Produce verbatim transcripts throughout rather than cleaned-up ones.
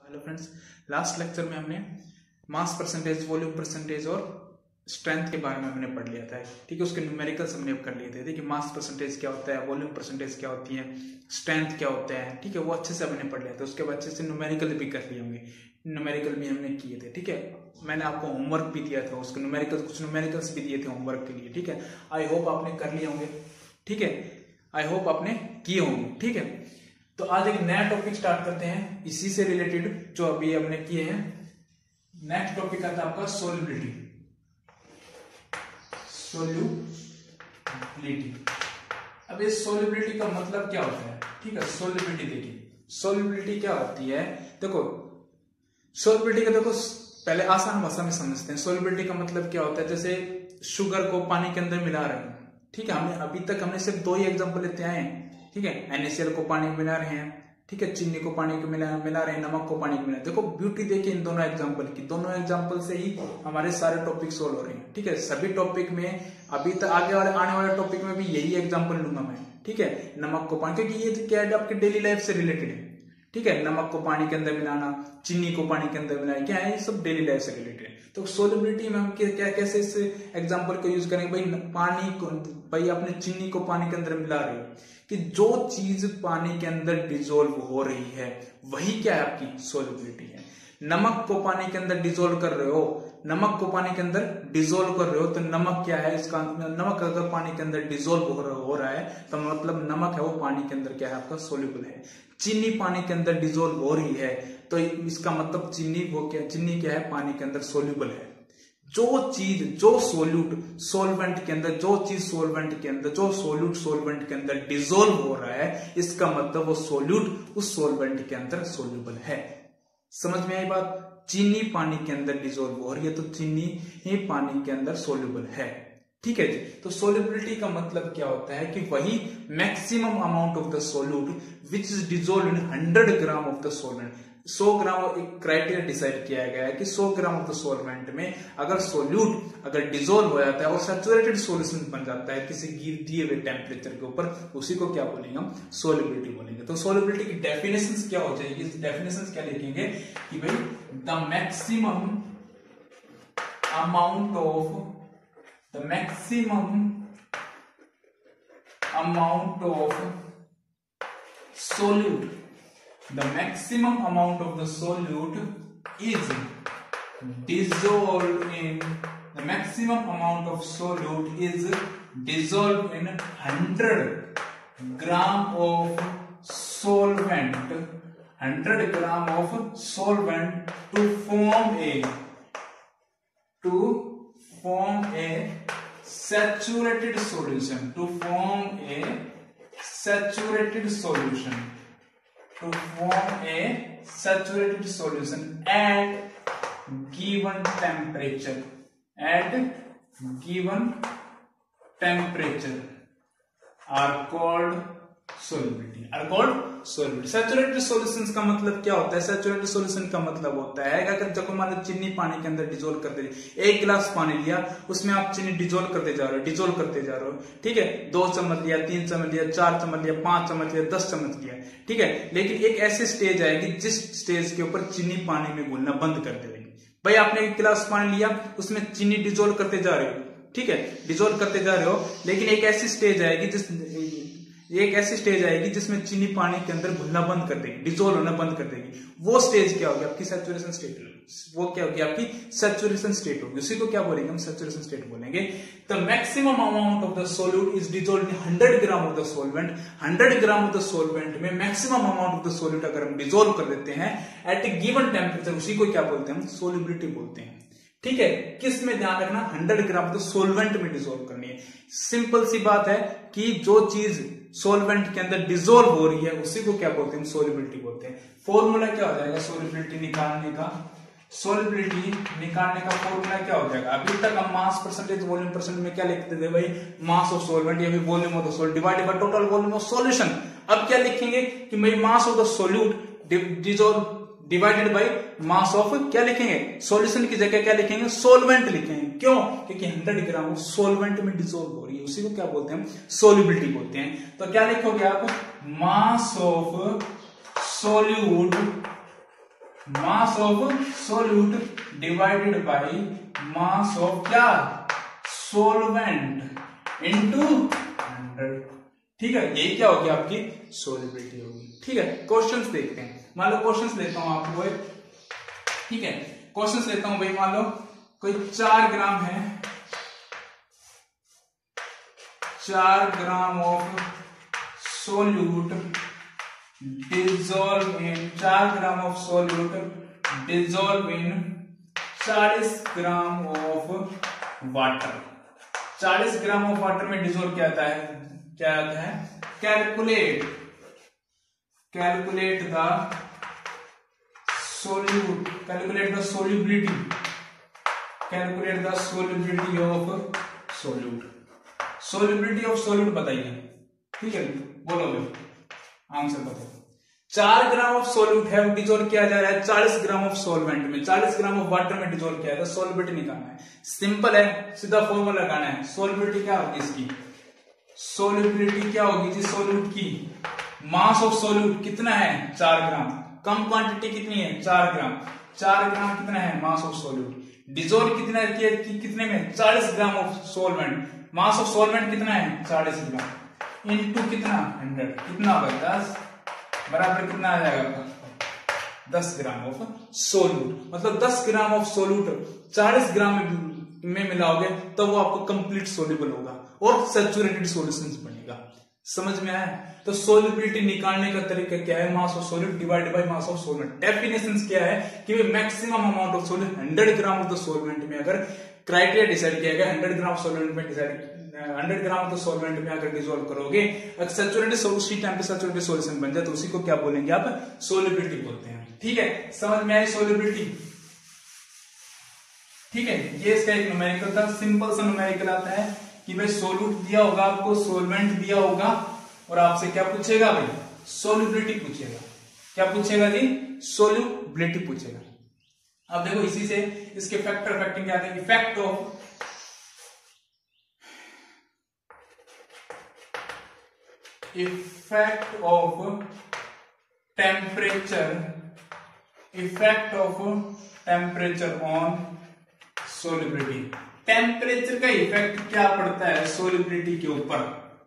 Hello friends, last lecture में हमने mass percentage, volume percentage और स्ट्रेंथ के बारे में हमने पढ़ लिया था। ठीक है, उसके न्यूमेरिकल्स हमने अब कर लिए थे। देखिए मास परसेंटेज क्या होता है, वॉल्यूम परसेंटेज क्या होती है, स्ट्रेंथ क्या होता है। ठीक है, वो अच्छे से हमने पढ़ लिया था। उसके बाद अच्छे से न्यूमेरिकल भी कर लिए होंगे, न्यूमेरिकल भी हमने किए थे। ठीक है, मैंने आपको होमवर्क भी दिया था, उसके न्यूमेरिकल कुछ न्यूमेरिकल्स भी दिए थे होमवर्क के लिए। ठीक है, आई होप आपने कर लिए होंगे। ठीक है, आई होप आपने किए होंगे। ठीक है, तो आज एक नया टॉपिक स्टार्ट करते हैं इसी से रिलेटेड जो अभी हमने किए हैं। नेक्स्ट टॉपिक आता है आपका सोल्युबिलिटी। सोल्युबिलिटी अब इस सोल्युबिलिटी का मतलब क्या होता है? ठीक है, सोल्युबिलिटी देखिए, सोल्युबिलिटी क्या होती है। देखो सोल्युबिलिटी का देखो पहले आसान भाषा में समझते हैं। सोल्युबिलिटी का मतलब क्या होता है, जैसे शुगर को पानी के अंदर मिला रहे हैं। ठीक है, हमने अभी तक हमने सिर्फ दो ही एग्जांपल लेते आए हैं। ठीक है, एनएसीएल को पानी में मिला रहे हैं, ठीक है, चीनी को पानी को मिला मिला रहे हैं, नमक को पानी को मिला। देखो ब्यूटी देखिए इन दोनों एग्जांपल की, दोनों एग्जांपल से ही हमारे सारे टॉपिक सोल्व हो रहे हैं। ठीक है, सभी टॉपिक में अभी तक आगे वाले आने वाले टॉपिक में भी यही एग्जांपल लूंगा मैं। ठीक है, नमक को पानी, क्योंकि ये क्या है आपके डेली लाइफ से रिलेटेड है। ठीक है, नमक को पानी के अंदर मिलाना, चीनी को पानी के अंदर मिलाना, क्या है ये सब डेली लाइफ से रिलेटेड है। तो सोल्युबिलिटी में हम क्या कैसे इस एग्जांपल को यूज करेंगे? भाई पानी को, भाई आपने चीनी को पानी के अंदर मिला रहे हो कि जो चीज पानी के अंदर डिजोल्व हो रही है वही क्या है आपकी सोल्युबिलिटी है। नमक को पानी के अंदर डिजोल्व कर रहे हो, नमक को पानी के अंदर डिजोल्व कर रहे हो तो नमक क्या है इसका, नमक अगर पानी के अंदर डिजोल्व हो रहा है तो मतलब नमक है वो पानी के अंदर क्या है आपका सोल्यूबल है। चीनी पानी के अंदर डिजोल्व हो रही है तो इसका मतलब चीनी वो क्या, चीनी क्या है पानी के अंदर सोल्यूबल है। जो चीज जो सोल्यूट सोलवेंट के अंदर, जो चीज सोलवेंट के अंदर, जो सोल्यूट सोलवेंट के अंदर डिजोल्व हो रहा है इसका मतलब वो सोल्यूट उस सोलवेंट के अंदर सोल्यूबल है। समझ में आई बात? चीनी पानी के अंदर डिजोल्व हो रही है तो चीनी ही पानी के अंदर सोल्यूबल है। ठीक है जी, तो सोल्युबिलिटी का मतलब क्या होता है कि वही maximum amount of the solute which is dissolve in hundred gram of the solvent. सौ ग्राम एक क्राइटेरिया डिसाइड किया गया है कि सौ ग्राम ऑफ द सोलवेंट में अगर सोल्यूट अगर डिजोल्व हो जाता है और सैचुरेटेड सॉल्यूशन बन जाता है किसी दिए हुए टेम्परेचर के ऊपर, उसी को क्या बोलेंगे हम? सोल्युबिलिटी बोलेंगे। तो सोल्युबिलिटी की डेफिनेशंस क्या हो जाएगी? डेफिनेशंस क्या लिखेंगे कि भाई the maximum amount of the maximum amount of solute, the maximum amount of the solute is dissolved in, the maximum amount of solute is dissolved in one hundred gram of solvent, one hundred gram of solvent to form a to form a saturated solution, to form a saturated solution, to form a saturated solution at given temperature, at given temperature are called solubility, are called solubility। Saturated solutions का मतलब क्या होता है? Saturated solution का मतलब होता है अगर जब मान लो चीनी पानी के अंदर डिजोल्व कर दे, एक गिलास पानी लिया उसमें आप चीनी डिजोल्व करते जा रहे हो, डिजोल्व करते जा रहे हो। ठीक है, दो चम्मच लिया, तीन चम्मच लिया, चार चम्मच लिया, पांच चम्मच लिया, दस चम्मच लिया। ठीक है, लेकिन एक ऐसी स्टेज आएगी जिस स्टेज के ऊपर चीनी पानी में घुलना बंद कर देगी। भाई आपने एक गिलास पानी लिया उसमें चीनी डिजोल्व करते जा रहे हो, ठीक है, डिजोल्व करते जा रहे हो, लेकिन एक ऐसी स्टेज आएगी जिस एक ऐसी स्टेज आएगी जिसमें चीनी पानी के अंदर घुलना बंद कर देगी, डिजोल्व होना बंद कर देगी। वो स्टेज क्या होगी? आपकी सैचुरेशन स्टेट। वो क्या होगी? आपकी सैचुरेशन स्टेट होगी। उसी को क्या बोलेंगे हम? सैचुरेशन स्टेट बोलेंगे। The maximum amount of the solute is dissolve in hundred gram of the solvent, hundred gram of the solvent में maximum amount of the solute अगर हम डिजोल्व कर देते हैं एट ए गिवन टेम्परेचर, उसी को क्या बोलते हैं हम? सोल्युबिलिटी बोलते हैं। ठीक है, किस में ध्यान रखना? हंड्रेड ग्राम तो सोलवेंट में डिजोल्व करनी है। सिंपल सी बात है कि जो चीज सोलवेंट के अंदर डिजोल्व हो रही है उसी को क्या बोलते हैं? सोल्युबिलिटी बोलते हैं। फॉर्मूला क्या हो जाएगा सोल्युबिलिटी निकालने का? सोल्युबिलिटी निकालने का फॉर्मूला क्या हो जाएगा? अभी तक हम मास परसेंटेज, वॉल्यूम परसेंट में क्या लिखते थे भाई? मास ऑफ सोलवेंट या फिर volume of the solute divided by total volume of solution. अब क्या लिखेंगे कि भाई mass of the solute dissolve divided by mass of, क्या लिखेंगे? सॉल्यूशन की जगह क्या लिखेंगे? सोलवेंट लिखेंगे। क्यों? क्योंकि हंड्रेड ग्राम सोलवेंट में डिसॉल्व हो रही है, उसी को क्या बोलते हैं? सोल्युबिलिटी बोलते हैं। तो क्या लिखोगे आप? Mass of solute mass of solute divided by mass of क्या सोलवेंट इनटू हंड्रेड। ठीक है, ये क्या होगी आपकी सोल्युबिलिटी होगी। ठीक है, क्वेश्चंस देखते हैं। मान लो क्वेश्चंस लेता हूं आपको एक, ठीक है, क्वेश्चंस लेता हूं भाई। मान लो कोई चार ग्राम है, चार gram of solute dissolve in चार gram of solute dissolve in चालीस ग्राम ऑफ वाटर। चालीस ग्राम ऑफ वाटर में डिजोल्व क्या आता है, क्या आता है, calculate calculate the solute calculate the solubility calculate the solubility of solute. Solubility of solute बताइए। ठीक है, बोलो भाई, आंसर बताओ। चार ग्राम ऑफ सोल्यूट है, वो डिजोल्व किया जा रहा है चालीस ग्राम ऑफ सॉल्वेंट में, चालीस ग्राम ऑफ वाटर में डिजोल्व किया है, तो सोल्युबिलिटी निकालना है। सिंपल है, सीधा फॉर्मूला लगाना है। सोल्युबिलिटी क्या होगी इसकी, सोल्युबिलिटी क्या होगी जी सोल्यूट की, मास ऑफ सोल्यूट कितना है चार ग्राम, कम क्वांटिटी कितनी है चार ग्राम, चार ग्राम कितना है मास ऑफ सोल्यूट, डिजोल्व कितना किया कि, कितने में चालीस gram of solvent, mass of solvent कितना है चालीस ग्राम इनटू कितना हंड्रेड, कितना होगा दस, बराबर कितना आ जाएगा दस ग्राम ऑफ सोल्यूट। मतलब दस ग्राम ऑफ सोल्यूट चालीस ग्राम में, में मिलाओगे तब तो वो आपको कंप्लीट सोल्यूबल होगा और सैचुरेटेड सॉल्यूशन बनेगा। समझ में आया? तो सोल्युबिलिटी निकालने का तरीका क्या है, mass of solute divided by mass of solvent. Definitions क्या है कि maximum amount of solute hundred gram of the solvent में अगर क्राइटेरिया डिसाइड किया गया, हंड्रेड ग्राम सोल्वेंट में decide hundred gram of the solvent में अगर डिसॉल्व करोगे, अगर सैचुरेटेड उसी टाइम पे सैचुरेटेड सॉल्यूशन बन जाए तो उसी को क्या बोलेंगे आप, सोल्युबिलिटी बोलते हैं। ठीक है, समझ में आई सोल्युबिलिटी? ठीक है, ये इसका एक न्यूमेरिकल था, सिंपल सा न्यूमेरिकल आता है कि भाई सोल्यूट दिया होगा आपको, सोलवेंट दिया होगा और आपसे क्या पूछेगा भाई, सोल्युबिलिटी पूछेगा। क्या पूछेगा जी, सोल्युबिलिटी पूछेगा। अब देखो इसी से इसके फैक्टर फैक्टिंग क्या आते हैं, effect of effect of temperature effect of temperature on solubility. Temperature का इफेक्ट क्या पड़ता है सोल्युबिलिटी के ऊपर,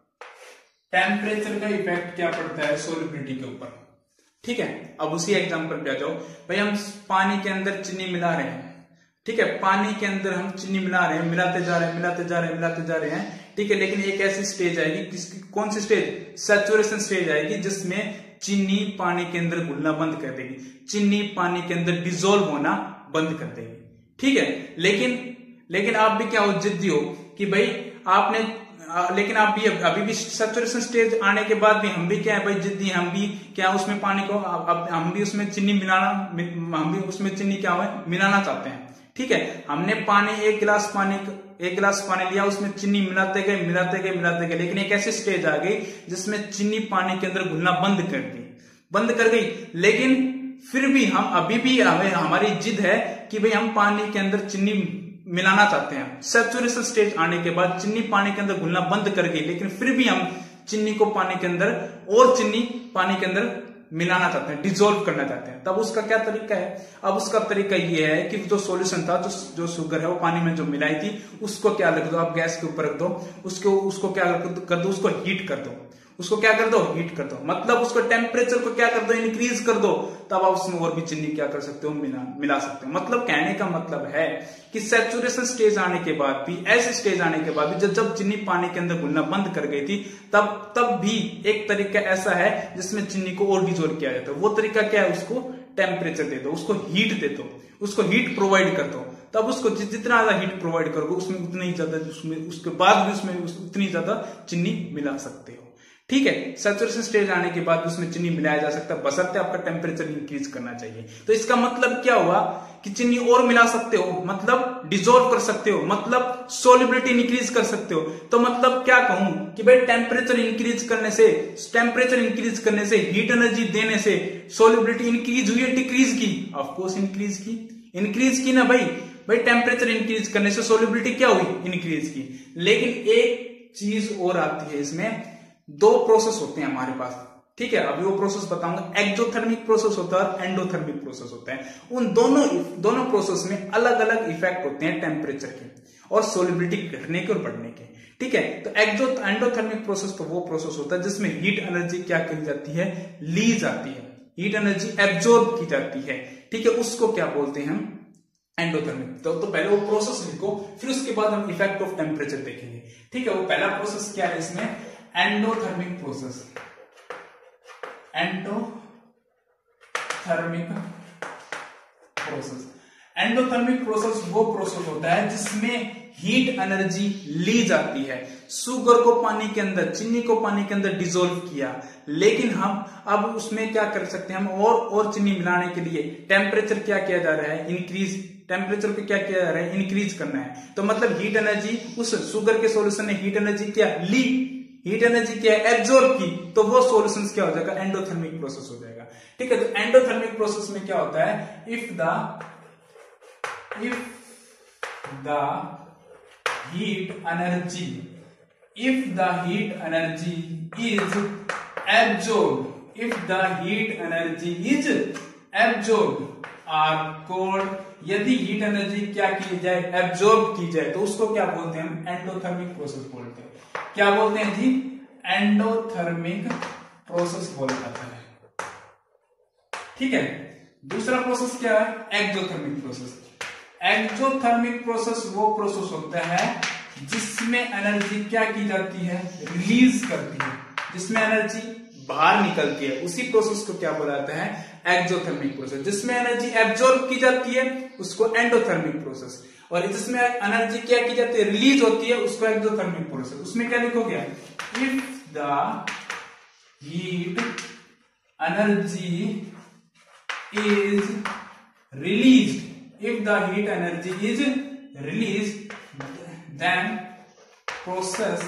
टेम्परेचर का इफेक्ट क्या पड़ता है सोल्युबिलिटी के ऊपर। ठीक है, अब उसी एग्जांपल पे आ जाओ भाई। हम पानी के अंदर चीनी मिला रहे हैं, ठीक है, पानी के अंदर हम चीनी मिला रहे हैं, मिलाते जा रहे हैं मिलाते जा रहे हैं मिलाते जा रहे हैं ठीक है, लेकिन एक ऐसी स्टेज आएगी, किसकी कौन सी स्टेज, सैचुरेशन स्टेज आएगी, जिसमें चीनी पानी के अंदर घुलना बंद कर देगी, चीनी पानी के अंदर डिसॉल्व होना बंद कर देगी। ठीक है, लेकिन लेकिन आप भी क्या हो, जिद्दी हो कि भाई आपने आ, लेकिन आप भी अभी भी सैचुरेशन स्टेज आने के बाद भी हम भी क्या है भाई, जिद्दी, हम भी क्या उसमें पानी को अब हम भी उसमें चीनी मिलाना, हम भी उसमें चीनी क्या है मिलाना चाहते हैं। ठीक है, हमने पानी एक गिलास पानी एक गिलास पानी लिया, उसमें चीनी मिलाते गए मिलाते गए मिलाते गए, लेकिन एक ऐसी स्टेज आ गई जिसमें चीनी पानी के अंदर घुलना बंद कर दी बंद कर गई लेकिन फिर भी हम अभी भी हमें हमारी जिद है कि भाई हम पानी के अंदर चीनी मिलाना चाहते हैं। सैचुरेशन स्टेज आने के बाद चीनी पानी के अंदर घुलना बंद कर गई, लेकिन फिर भी हम चीनी को पानी के अंदर और चीनी पानी के अंदर मिलाना चाहते हैं, डिसॉल्व करना चाहते हैं। तब उसका क्या तरीका है, अब उसका तरीका ये है कि जो सॉल्यूशन था, जो जो शुगर है वो पानी में जो मिलाई थी, उसको क्या रख दो आप गैस के ऊपर रख दो, उसको उसको क्या कर दो, उसको हीट कर दो, उसको क्या कर दो हीट कर दो, मतलब उसको टेम्परेचर को क्या कर दो इंक्रीज कर दो, तब आप उसमें और भी चीनी क्या कर सकते हो, मिला मिला सकते हो। मतलब कहने का मतलब है कि सैचुरेशन स्टेज आने के बाद भी, ऐसे स्टेज आने के बाद भी जब जब चीनी पानी के अंदर घुलना बंद कर गई थी, तब तब भी एक तरीका ऐसा है जिसमें चीनी को और डिसॉल्व किया जाता है। वो तरीका क्या है, उसको टेम्परेचर दे दो, उसको हीट दे दो, उसको हीट प्रोवाइड कर दो, तब उसको जितना ज्यादा हीट प्रोवाइड करोगे उसमें उतना ही ज्यादा, उसमें उसके बाद भी उसमें उतनी ज्यादा चीनी मिला सकते हो। ठीक है, सैचुरेशन स्टेज आने के बाद उसमें चीनी मिलाया जा सकता है, बशर्ते आपका टेम्परेचर इंक्रीज करना चाहिए। तो इसका मतलब क्या हुआ कि चीनी और मिला सकते हो, मतलब डिसॉल्व कर सकते हो, मतलब सोल्युबिलिटी इंक्रीज कर सकते हो। तो मतलब क्या कहूं कि भाई टेम्परेचर इंक्रीज करने से टेम्परेचर इंक्रीज करने से हीट एनर्जी देने से सोल्युबिलिटी इंक्रीज हुई है डिक्रीज की? ऑफ कोर्स इंक्रीज की, इंक्रीज की ना भाई। भाई टेम्परेचर इंक्रीज करने से सोल्युबिलिटी क्या हुई, इंक्रीज की। लेकिन एक चीज और आती है इसमें, दो प्रोसेस होते हैं हमारे पास, ठीक है, अभी वो प्रोसेस बताऊंगा। एक्सोथर्मिक प्रोसेस होता है और एंडोथर्मिक प्रोसेस होता है। उन दोनों दोनों प्रोसेस में अलग अलग इफेक्ट होते हैं टेम्परेचर के और सोलिबिलिटी घटने के और बढ़ने के। ठीक है, तो एक्सो एंडोथर्मिक प्रोसेस तो वो प्रोसेस होता है जिसमें हीट एनर्जी क्या की जाती है, ली जाती है, हीट एनर्जी एब्जॉर्ब की जाती है। ठीक है, उसको क्या बोलते हैं हम, एंडोथर्मिक। तो, तो पहले वो प्रोसेस लिखो, फिर उसके बाद हम इफेक्ट ऑफ टेम्परेचर देखेंगे। ठीक है, वो पहला प्रोसेस क्या है इसमें, endothermic process. Endothermic process endothermic process वो प्रोसेस होता है जिसमें हीट एनर्जी ली जाती है। शुगर को पानी के अंदर, चीनी को पानी के अंदर डिसोल्व किया, लेकिन हम अब उसमें क्या कर सकते हैं, हम और और चीनी मिलाने के लिए टेम्परेचर क्या किया जा रहा है, इंक्रीज, टेम्परेचर को क्या किया जा रहा है, इंक्रीज करना है। तो मतलब हीट एनर्जी, उस शुगर के सॉल्यूशन ने हीट एनर्जी क्या ली, हीट एनर्जी क्या एब्जॉर्ब की, तो वो सॉल्यूशन क्या हो जाएगा, एंडोथर्मिक प्रोसेस हो जाएगा। ठीक है, तो एंडोथर्मिक प्रोसेस में क्या होता है, if the if the heat energy if the heat energy is absorb if the heat energy is absorb are cold, यदि हीट एनर्जी क्या की जाए, एब्जॉर्ब की जाए, तो उसको क्या बोलते हैं हम, एंडोथर्मिक प्रोसेस बोलते हैं। क्या बोलते हैं जी, एंडोथर्मिक प्रोसेस बोला जाता है। ठीक है, दूसरा प्रोसेस क्या है, एक्सोथर्मिक प्रोसेस। एक्सोथर्मिक प्रोसेस वो प्रोसेस होता है जिसमें एनर्जी क्या की जाती है, रिलीज करती है, जिसमें एनर्जी बाहर निकलती है, उसी प्रोसेस को क्या बोला जाता है, एक्सोथर्मिक प्रोसेस। जिसमें एनर्जी एब्जॉर्ब की जाती है उसको एंडोथर्मिक प्रोसेस, और जिसमें एनर्जी क्या की जाती है, रिलीज होती है, उसको एक्सोथर्मिक प्रोसेस। उसमें क्या लिखोगे, if the heat energy is released if the heat energy is released then process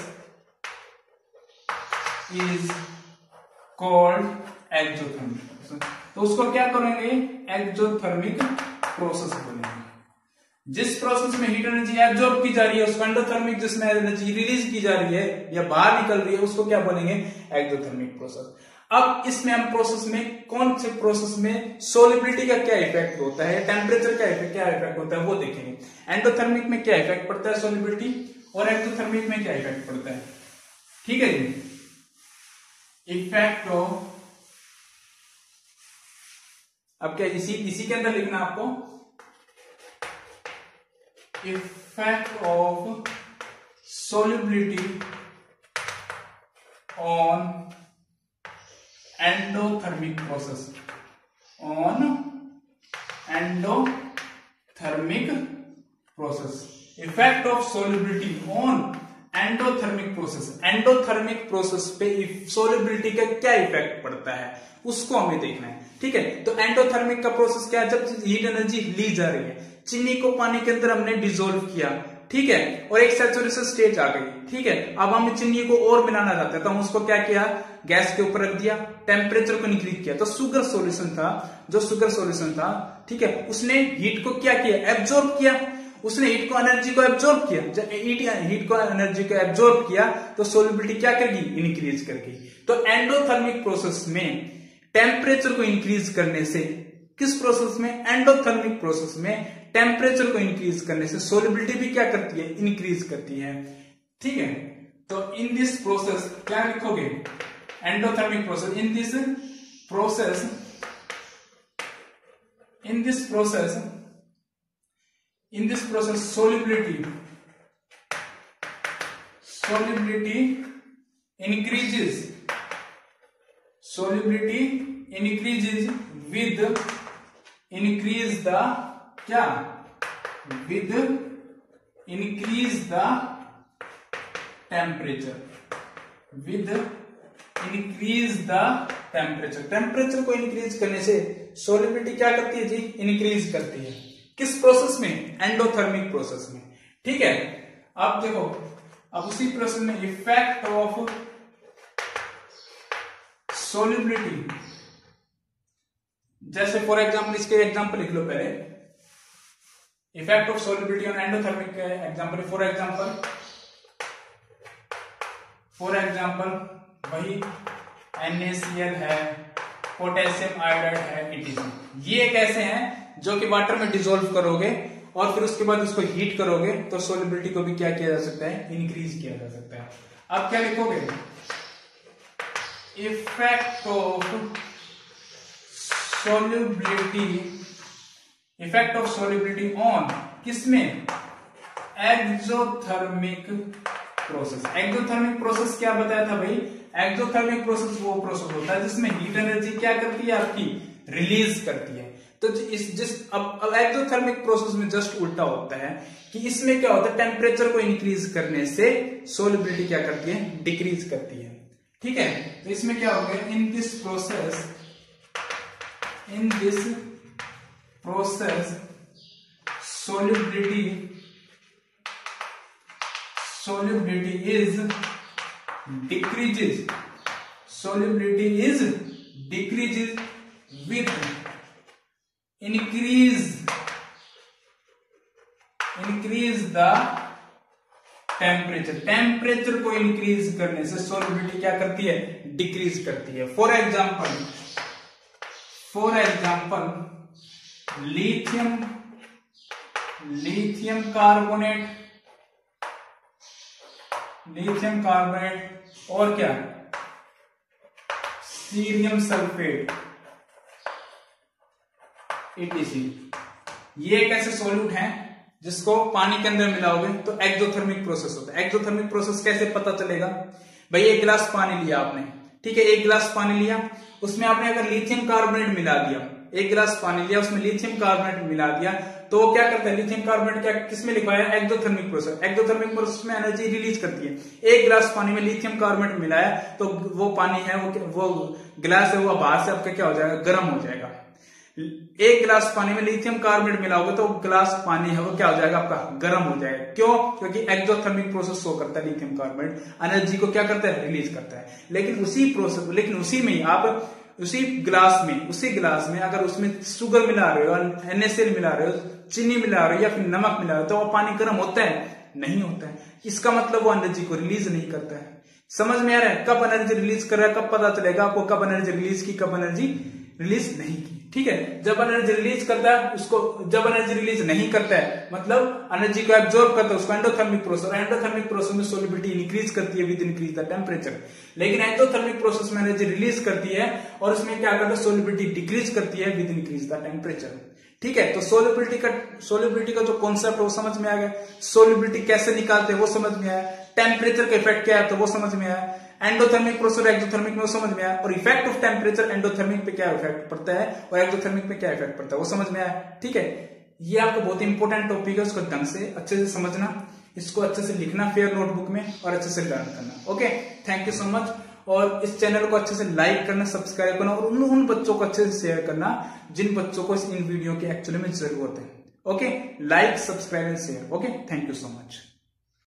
is called exothermic। तो उसको क्या करेंगे, एक्सोथर्मिक प्रोसेस बोलेंगे। जिस प्रोसेस में हीट एनर्जी एब्जॉर्ब की जा रही है उसको एंडोथर्मिक, जिसमें एनर्जी रिलीज की जा रही है या बाहर निकल रही है उसको क्या बोलेंगे, एक्सोथर्मिक प्रोसेस। अब इसमें हम प्रोसेस में, कौन से प्रोसेस में सोलिबिलिटी का क्या इफेक्ट होता है, टेम्परेचर का इफेक्ट क्या इफेक्ट होता है वो देखेंगे। एंडोथर्मिक में क्या इफेक्ट पड़ता है सोलिबिलिटी, और एक्सोथर्मिक में क्या इफेक्ट पड़ता है। ठीक है जी, इफेक्ट ऑफ, अब क्या इसी इसी के अंदर लिखना आपको, effect of solubility on endothermic process on endothermic process effect of solubility on endothermic process. Endothermic process पे सोलिबिलिटी का क्या इफेक्ट पड़ता है उसको हमें देखना है। ठीक है, तो एंडोथर्मिक का प्रोसेस क्या है, जब हीट एनर्जी ली जा रही है, चीनी को पानी के अंदर हमने डिसोल्व किया, ठीक है, और एक सैचुरेशन स्टेज आ गई। ठीक है, अब हम चीनी को और मिलाना चाहते हैं तो हम उसको क्या किया, गैस के ऊपर रख दिया, टेम्परेचर को इंक्रीज किया। तो शुगर सॉल्यूशन था, जो शुगर सॉल्यूशन था, ठीक है, उसने हीट को क्या किया, एब्जॉर्ब किया, उसने हीट को एनर्जी को एब्जॉर्ब किया। जब हीट हीट को एनर्जी को एब्जॉर्ब किया तो सोलिबिलिटी क्या करेगी, इंक्रीज करगी। तो एंडोथर्मिक प्रोसेस में टेम्परेचर को इंक्रीज करने से, किस प्रोसेस में, एंडोथर्मिक प्रोसेस में टेम्परेचर को इंक्रीज करने से सोलिबिलिटी भी क्या करती है, इंक्रीज करती है। ठीक है, तो इन दिस प्रोसेस क्या लिखोगे, endothermic process, in this process in this process in this process solubility solubility increases solubility increases with increase the क्या, with increase the temperature with increase the temperature। Temperature को increase करने से solubility क्या करती है जी, increase करती है। किस प्रोसेस में, एंडोथर्मिक प्रोसेस में। ठीक है, अब देखो, अब उसी प्रोसेस में इफेक्ट ऑफ सोलिबिलिटी, जैसे फॉर एग्जांपल, इसके एग्जांपल लिख लो पहले, effect of solubility on endothermic के example, for example for example वही एन ए सी एल है, पोटेशियम आयोडाइड है, इटीसी। ये कैसे हैं जो कि वाटर में डिसॉल्व करोगे और फिर उसके बाद उसको हीट करोगे तो सोल्युबिलिटी को भी क्या किया जा सकता है, इंक्रीज किया जा सकता है। अब क्या लिखोगे, effect of solubility, effect of solubility on किसमें, एक्सोथर्मिक प्रोसेस। एक्सोथर्मिक प्रोसेस क्या बताया था भाई, एक्सोथर्मिक प्रोसेस वो प्रोसेस होता है जिसमें हीट एनर्जी क्या करती है आपकी, रिलीज करती है। तो इस जिस अब अब एक्सोथर्मिक प्रोसेस में जस्ट उल्टा होता है कि इसमें क्या होता है, टेम्परेचर को इंक्रीज करने से सोल्युबिलिटी क्या करती है, डिक्रीज करती है। ठीक है, तो इसमें क्या हो गया, in this process, in this process solubility solubility is decreases, solubility is decreases with increase increase the temperature। Temperature को इंक्रीज करने से solubility क्या करती है, डिक्रीज करती है। For example for example lithium lithium carbonate lithium carbonate और क्या, सीरियम सल्फेट, ईटीसी। ये एक ऐसे सॉल्यूट हैं जिसको पानी के अंदर मिलाओगे तो एक्सोथर्मिक प्रोसेस होता है। एक्सोथर्मिक प्रोसेस कैसे पता चलेगा भाई, एक गिलास पानी लिया आपने, ठीक है, एक गिलास पानी लिया, उसमें आपने अगर लिथियम कार्बोनेट मिला दिया, एक गिलास पानी लिया उसमें लिथियम कार्बोनेट मिला दिया, तो वो क्या करता है, लिथियम कार्बोनेट क्या किसमें लिखा है, एक्सोथर्मिक प्रोसेस। एक्सोथर्मिक प्रोसेस में एनर्जी रिलीज करती है। एक गिलास पानी में लिथियम कार्बोनेट मिलाया तो वो पानी है वो वो गिलास है वो बाहर से आपका क्या हो जाएगा, गर्म हो जाएगा। एक गिलास पानी में लिथियम कार्बोनेट मिलाओगे तो गिलास पानी है वो क्या हो जाएगा, आपका गर्म हो जाएगा। क्यों, क्योंकि एक्सोथर्मिक प्रोसेस शो करता है लिथियम कार्बोनेट एनर्जी को क्या करता है, रिलीज करता है। लेकिन उसी प्रोसेस लेकिन उसी में आप उसी गिलास में उसी गिलास में अगर उसमें शुगर मिला रहे हो, एन ए सी एल मिला रहे हो, चीनी मिला रहे हो या फिर नमक मिला रहे हो, तो वो पानी गर्म होता है, नहीं होता है। इसका मतलब वो एनर्जी को रिलीज नहीं करता है। समझ में आ रहा है, कब एनर्जी रिलीज कर रहा है, कब पता चलेगा आपको कब एनर्जी रिलीज की, कब एनर्जी रिलीज नहीं की। ठीक है, जब एनर्जी रिलीज करता है उसको, जब एनर्जी रिलीज नहीं करता है मतलब एनर्जी को एब्जॉर्ब करता है उसको एंडोथर्मिक प्रोसेस। एंडोथर्मिक प्रोसेस में सोल्युबिलिटी इंक्रीज करती है विद इंक्रीज द टेम्परेचर। लेकिन एक्सोथर्मिक प्रोसेस में एनर्जी रिलीज करती है और उसमें क्या करता है, सोल्युबिलिटी डिक्रीज करती है विद इंक्रीज द टेम्परेचर। ठीक है, तो सोल्युबिलिटी का सोल्युबिलिटी का जो कॉन्सेप्ट है वो समझ में आ गया, सोल्युबिलिटी कैसे निकालते हैं वो समझ में आया, टेम्परेचर का इफेक्ट क्या है तो वो समझ में आया, एंडोथर्मिक प्रोसेस एक्सोथर्मिक में वो समझ में आया, और इफेक्ट ऑफ टेम्परेचर एंडोथर्मिक पे क्या इफेक्ट पड़ता है और एक्सोथर्मिक पे क्या इफेक्ट पड़ता है वो समझ में आया। ठीक है, ये आपको बहुत इंपॉर्टेंट टॉपिक है, उसको ढंग से अच्छे से समझना, इसको अच्छे से लिखना फेयर नोटबुक में और अच्छे से लर्न करना। Okay, thank you so much. और इस चैनल को अच्छे से लाइक करना, सब्सक्राइब करना और उन उन बच्चों को अच्छे से शेयर करना जिन बच्चों को इन वीडियो की एक्चुअली में जरूरत है। Okay, like, subscribe and share. Okay, thank you so much.